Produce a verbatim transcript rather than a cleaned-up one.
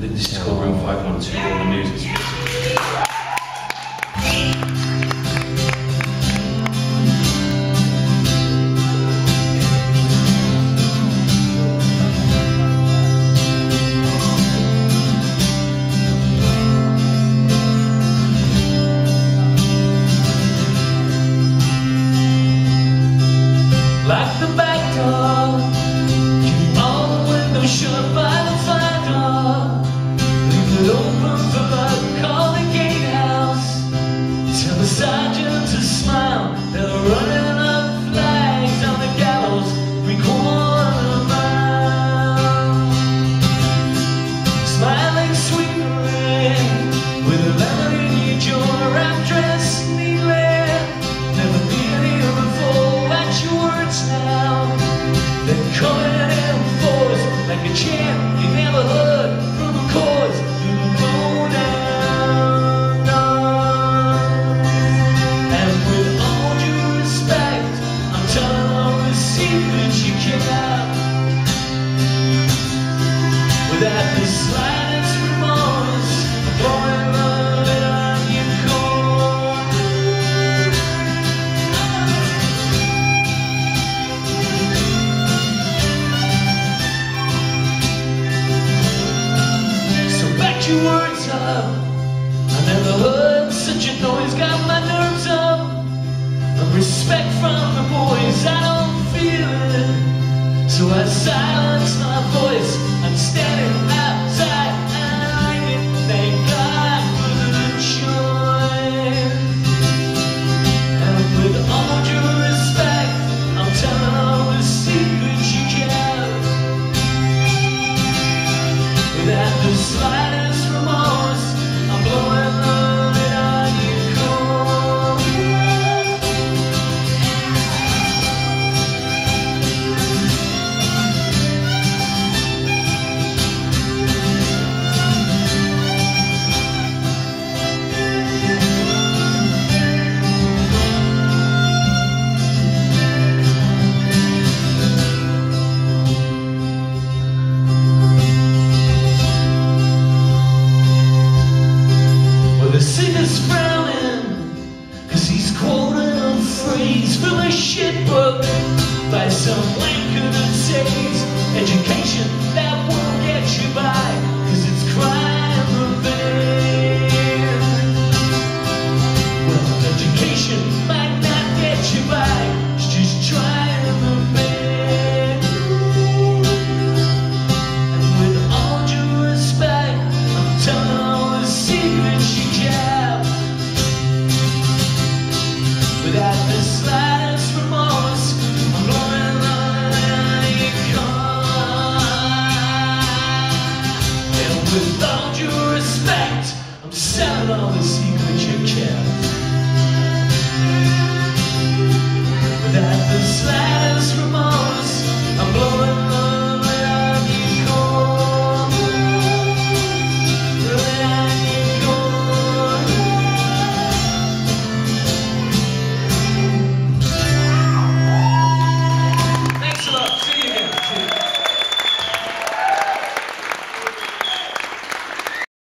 This is called Room five one two on the music. Like the back door, keep all the windows shut by the fire door. Leave it open for luck, call the gatehouse. Tell the sergeant to smile, they're running up flags on the gallows, three quarter mile. Smiling sweetly, with a lemon in your jaw, wrapped dress neatly. Never been here before, watch your words now. They're coming in force, like a chant you never heard from a chorus through the road and on. And with all due respect, I'm telling all the secrets you kept, without the slightest remorse, pouring love on your core. Your words up, I never heard such a noise, got my nerves up. And respect from the boys, I don't feel it, so I silence my voice. I'm standing outside and I can thank God for the choice. And with all due respect, I'm telling all the secrets you kept, without the slight